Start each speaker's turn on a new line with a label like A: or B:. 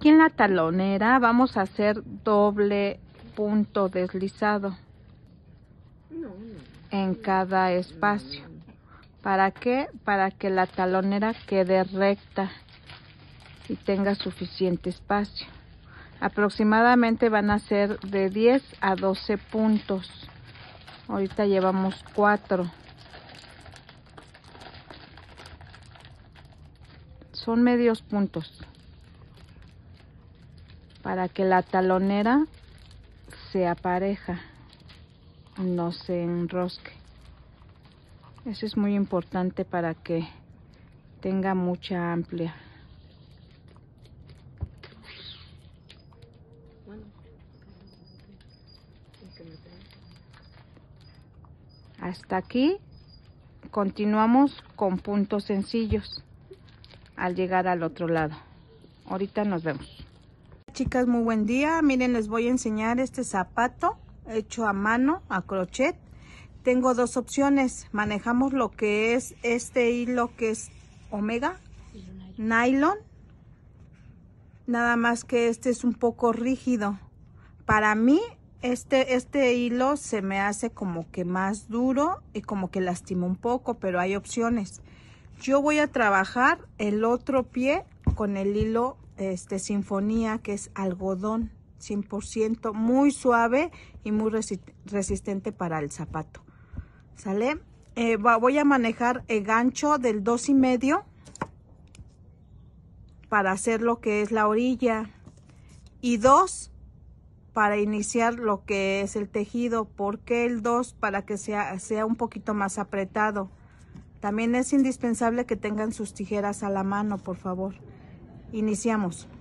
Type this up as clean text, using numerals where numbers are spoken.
A: aquí en la talonera vamos a hacer doble punto deslizado en cada espacio. ¿Para qué? Para que la talonera quede recta y tenga suficiente espacio. Aproximadamente van a ser de 10 a 12 puntos. Ahorita llevamos 4. Son medios puntos para que la talonera sea pareja, no se enrosque. Eso es muy importante para que tenga mucha amplia. Hasta aquí continuamos con puntos sencillos al llegar al otro lado. Ahorita nos vemos. Chicas, muy buen día. Miren, les voy a enseñar este zapato hecho a mano, a crochet. Tengo dos opciones. Manejamos lo que es este hilo que es omega, nylon. Nada más que este es un poco rígido. Para mí, este hilo se me hace como que más duro y como que lastima un poco, pero hay opciones. Yo voy a trabajar el otro pie con el hilo Sinfonía, que es algodón 100%, muy suave y muy resistente para el zapato. ¿Sale? Voy a manejar el gancho del 2,5 para hacer lo que es la orilla y 2 para iniciar lo que es el tejido. ¿Por qué el 2? Para que sea un poquito más apretado. También es indispensable que tengan sus tijeras a la mano, por favor. Iniciamos.